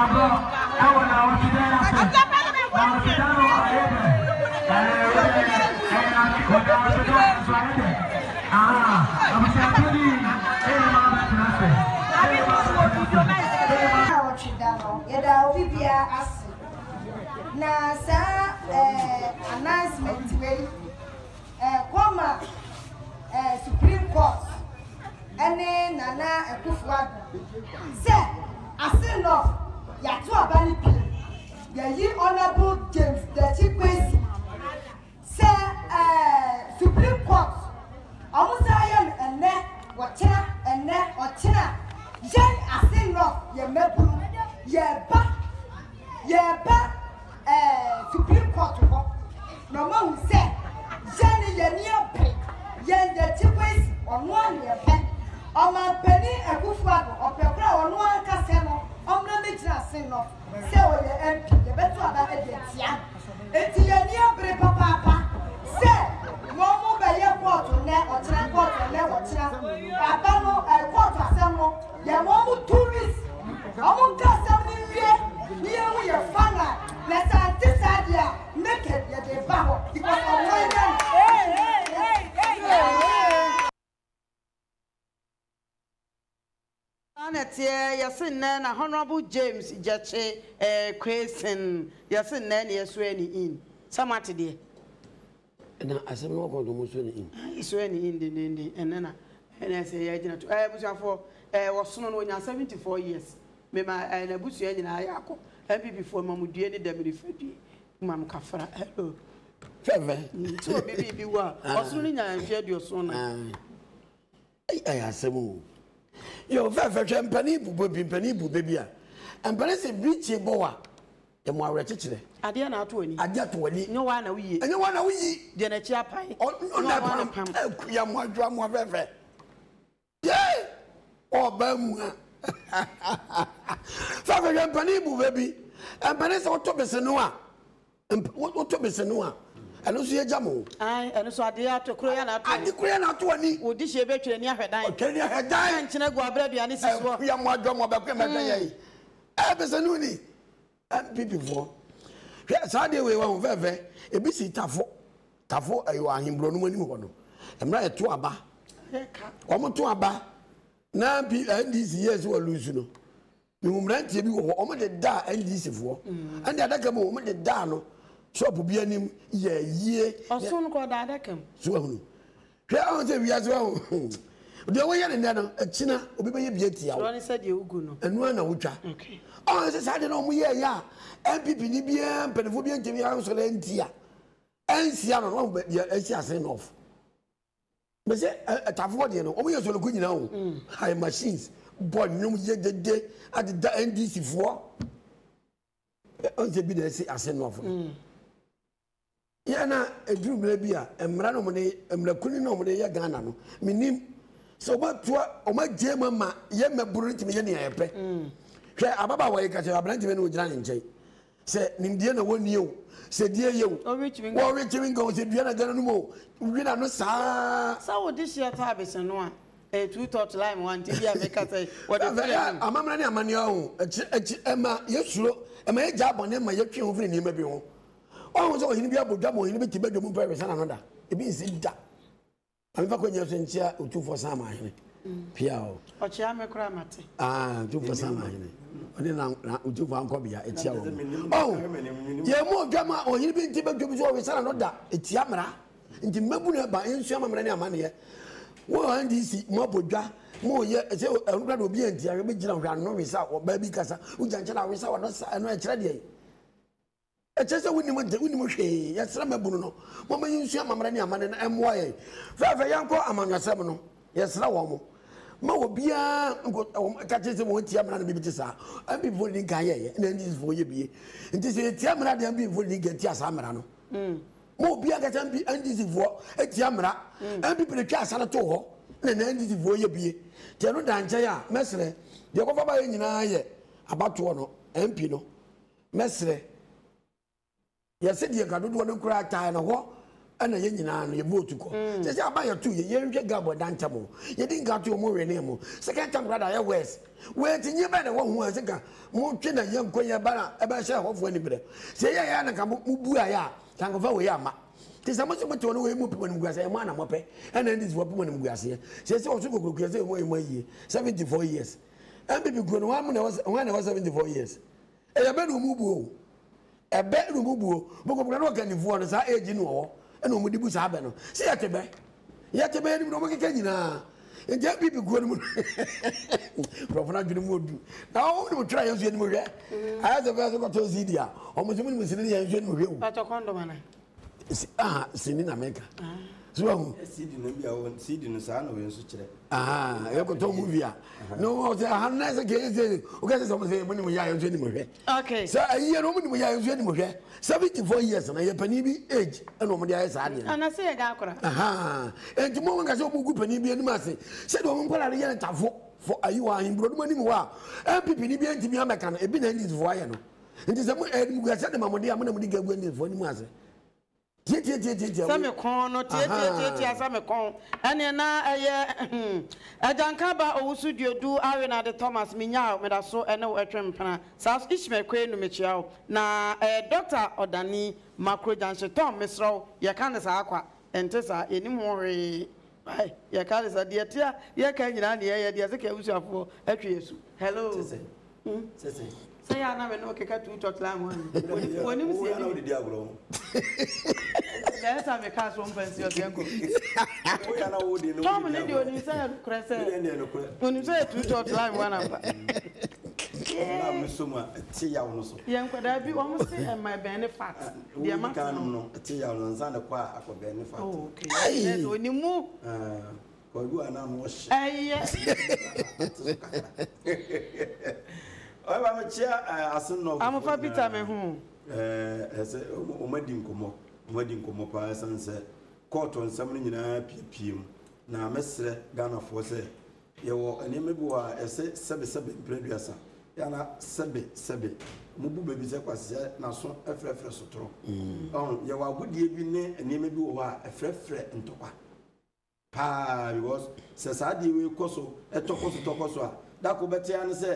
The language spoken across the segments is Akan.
announcement way Supreme Court and Nana Akufo-Addo say Assin Yatu Abani Ye Honorable James Dechi say Supreme Court Omusayan and ne Wachina and ne Ochina Jen Assin ye mebu ye ba Supreme Court no man say Jenny ye near pay ye the chickways on 1 year pen on my penny Akufo-Addo or Pekra on 1 casino on the Mitra Sino say or the MP the better about it it's ye near pay papa say Momo by your court or net or transport or net or Abano a quarter assemble ye Momo tourists Omo Cassamini near we are fana let's anticipate make it ye the baho because of Yasin na Honorable James Jache Crescent Yasin na yesweni in samati de na asem no ko do mo sweni in yesweni in de enna ena say ya gina to busuafo wosono no nya 74 years me ma na busu ya nyina ya akọ MPP for mamudue ni damiri fadue mam kafara hello feve so bibi wa wosono ni nya mfia duoso na ai asem yo feve champani bu baby a empane se bichi bowa e mo awre chechire ade na ato ani ade ato ani nyo wa na wiye enyo wa na wiyi de na chi apai na pam ya mo adwa mo feve ye oba mu feve champani bu baby empane se otobese no a eno so ye jamo eno so ade ato kuro ya na ato ade kuro ya na ato ani odi hye betwere ni ahwedan otwere ni ahwedan nchene go abraduane sisuo ya mo adwa mo ba kwa medan ye bese no ni MPP for Saturday we won feve ebisi tafo ayo ahimbro no mani ho no emra eto aba omo to aba na NDC yes we lose no mi mumrantie bi wo omo de da NDC fo and the adaka mo omo de da no shop bi anim ye osun ko da adaka so ahunu hwe on se wi aso ahun de wo ye ne no akina obi be ye bi atia wo so ni se de ugu no enu na wotwa on se sade no mo ye ya MPP ni bia mpenefo bia ntemi ya so le ntia ensia no be esi Assin off be se tafo de no o mo ye so le ko nyina o high machines boy nyum ye dede at the NDC for on se bi de esi Assin off ya na eduru mra bi a emra no mo ne emra kuni no mo de ye Ghana no minim so ba to o ma je mama ye meburu ntimi ye ne yepe hwe ababa wa ye ka che abranti me no gina nche se nimdie na woni o se die ye o wo retimi ngo se dua na gana no mo wina no sa wo this year ta be se no a two touch line one ti bia make say what the amamra ne amane o ema yesuro ema ye ja bone ma ye twe ho firi ni ma bi ho o so hini bia bodwa mo hini bi tibadwo mu pa sana no da ebi nsi da amifa ko nya so ntia otufo sama hene pia o chia me kra mate otufo sama hene oni na otufo anko bia etia wo ye mo dwama o hini bi tibadwo bi so sana no da etia mra nti mabu na ba ensu amamra ne amane ye wo NDC mo bodwa mo ye se enukra do bi antia be gina hwa no wisa o ba bi kasa ujanche na wisa wo no sa no e kire de echese wuni mo hwe ya sra mabunu no mama yinsu amamra ne amane na emwa ye fefe yanko amanwasem no ya sra wo mo ma obia ka chese mo tia amra na bibi tisa ambi voli nka ye na ndi fo ye bie nti se tia amra de ambi voli nka tia sa amra no mo obia ka chambi ndi fo tia amra ambi pele twa asa na to ho na ndi fo ye bie tia no danche ya mesre de ko fa ba ye nyina ye abato no MP no mesre ya se die gadodo no kura taa na ho ana ye nyina no ye vote ko se se aba ye tu ye nhwe gabo danta mo ye din ga tu mo we ne mo second time brother ye west we tinye ba na wo hu asika mo twe na ye nkonya ba na e ba she hofo ani bre se ye ya na ka mo bu aya tango fa we ama ti samo se mo to no we mo pipo ni mguase mo na mo pe ana ndis wo pipo ni mguase se se o so kokoro se mo ye 74 years MPP go no wa mo na was 74 years e ya be no mu bu o ebe no mu bu o boko bra no kanifo no sa age no wo e no mu di bu sa be no se ya tebe ni no mo keke nyina e je MPP go no mu profana dwene mu odu na o ni mo try yanzu ni mo hwe aya se be so ko to zidia o mo se mo ni mo sini yanzu ni mo hwe o pa to kondo mana sini na America so CD no bia won CD no sa na we nso kire e ko to movie no o se hanna se ke se o ka se so mo se mo ni mo ya yanzu ni mo hwe okay so ayi no mo ni mo ya yanzu ni mo hwe 74 years na ye pani bi age e no mo dia sa ade ana se ye ga akora enti mo nga se o gu pani bi ani ma se do mo nkola ye ntafo for ayi wa hin bro do ni mo wa MPP ni bi enti mi ameka no e bi na ndi fo aye no enti se mo e mu ga se de ma mo dia mo na mo di ga gu ndi fo ni mo ase tie same kon no tie same kon ene na eye ajanka ba owusu diodu awe na de Thomas minya me da so ene wo etwempana South Ishmael kwenu mechiao na Dr. Odani Macro Junction Tom Misro ye kan sa akwa ente sa enim hore ai ye kan sa de tia ye kan nyina ne ye de seka usuafo atwe yesu hello sese say ya na me no keka tu totlam woni mi se na di agro Yes, I'm a cast one pension. Tom and you only say Crescent. When you say 2 short line, one number. Yeah, so much. Young could I be almost and my benefit. The amount of tea on Santa Qua for benefit. Okay, when you move, you are now wash. Yes. I'm a chair. I'm a fappy time home. As a wedding come. Wedding come up as answer court on some ppm na mesre Ghana for say ye wo eneme bi wa ese sebe preduasa ya na sebe mubu bebi se kwase na so efrefre sotro ye wa godie bi ne eneme bi wo a efrefre ntokwa pa because se sa de we koso etokoso a da ko bete an se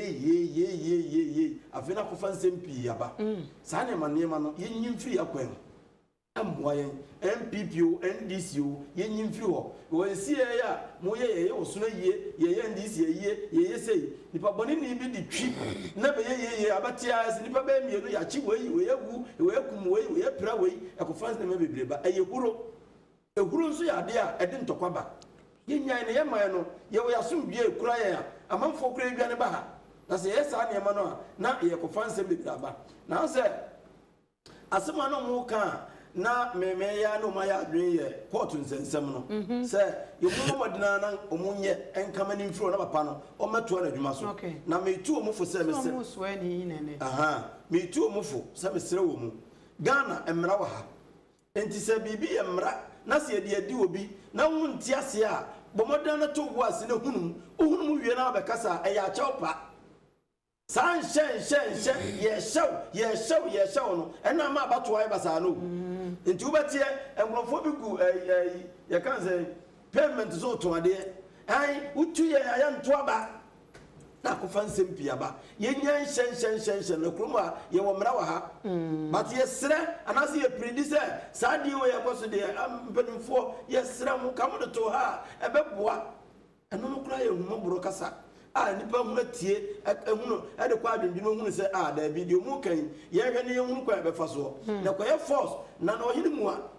ye afina ko fansem pi aba sa ne ma no ye nyimfiri akwan amwayen MPP NDC ye nyimfiri ho wo sie ya mo ye osuna ye NDC ye sei nipa boni ni bi di twi na be ye abatia as nipa be mienu ya chi we yagu we kum we pra we ekofans na me bebreba ehuro nso ya de a ede ntokwa ba ye nyan ne ye man no ye wo yasom bie kura ye amanfo kura bia ne ba ha na se ye sa ne ma no a na ye ekofans bebreba na se asema no mo kan na meme ya no ma ya adwen ye court nsensem no se ye mo modina na omunye enkama ni mfiro na papa no o meto na adwuma so na metu omufo se mese mo so ani nene metu omufo se mesere wo mu Ghana emra wa ha enti se bibi emra na se de adi obi na hu ntiase a bomodana na to wo ase na hunum wie na abekasa e ya chawpa san shen ye show no ena ma abato ayi basa no nti ubatie engrofo bi gu ye kan say payment zo to ade ai utu ye aya nto aba na ko fansem pia ba ye nyan shen na kroma ye wo mra wa ha but ye sre anase ye predice sa di wo ye boso de ampanimfo ye sre mu kam de to ha ebeboa eno no kura ye hu mboro kasa nipa hu tie ehunu ade kwa adwendweno hunu se da video mu kan ye hwe ne hunu kwa be fa so na kwa ye force na no hini mu a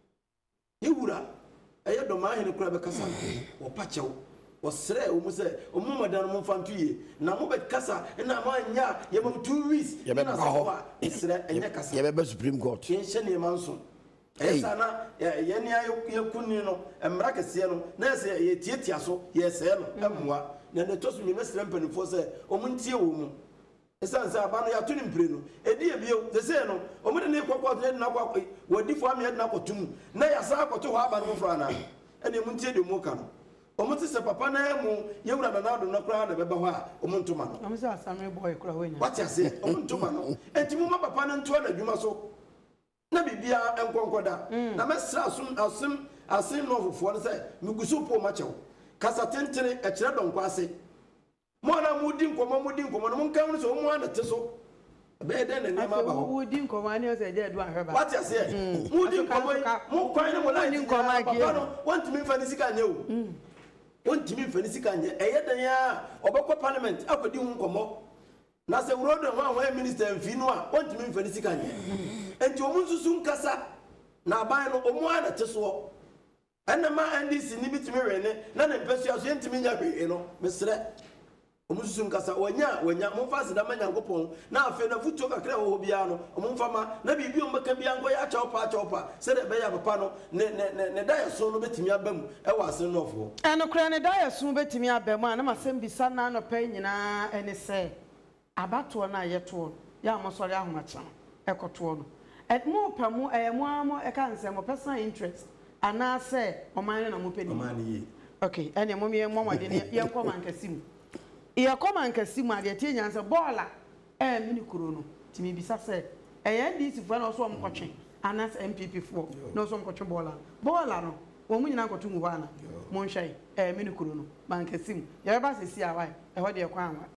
yewura eye do ma hini kura be kasa wo pachew wo sre wo mu se o mu madan mu fantu ye na mu be kasa na ma nya ye mu 2 weeks na so a sre enye kasa ye be Supreme Court ye hye ne manso esa na ye ne ye kunni no emra kese no na se ye tietia so ye se no amua na ne tosu mi mesre mpanifo se omuntie wo mu esan se aba no ya tuni mpre no edi ebio se se no omude ne kwakwa ne na kwakwa wodi fo am ye na kotum na ya sa akoto ho aba no fro ana ene muntie de mu ka no omuti se papa na mu ye wura na do na kra na beba ho a omuntoma no am se asame boy kra wenya what ya say omuntoma no enti mu ma papa na nto na dwuma so na bibia enkonkoda na mesra asim no fofo no say migusu po ma chew kasa tentene e kire donko ase mo na mudi nkomo no mo nkan no so mo ana te so be de na nema ba ho mudi nkomo ani o say je do ahwe ba what you say mudi nkomo mo kwan no mo la nkomo agi want me fani sika nye o want me fani sika nye eye dan ya obekọ parliament akodi hu nkomo na se urodo ho minister mfi no a want me fani sika nye enti omu nsusu nkasa na aban no omu ana te so enema NDC ni bitimi rene na ne pesu aso yentimi nya hwe no mesre omususu nkasa wanya momfa sida manyankopon na afi na futuo kakra ho bia no omomfa ma na bibi ombeka bia ngo ya acha se de be ya papa no ne da so no betimi abam e wa asen no fo enokra ne da so betimi abam na masem bisa na no pa nyina ene se abato na yeto ya amosori ahomacha ekoto no mo pamu mo amo e kan se mo personal interest ana se oman na mo peni oman yi okay ene mo me mo wade ne ye nkoma nkasim ye koma nkasim ade tie nyanse bola mini kuro no timi bisa se NDC fo na so mo kotwe ana se MPP fo no so mo kotwe bola no wo mu nyina nkoto mu bana mo nhwai mini kuro no mankasim ye ba se si awai e ho de kwa anwa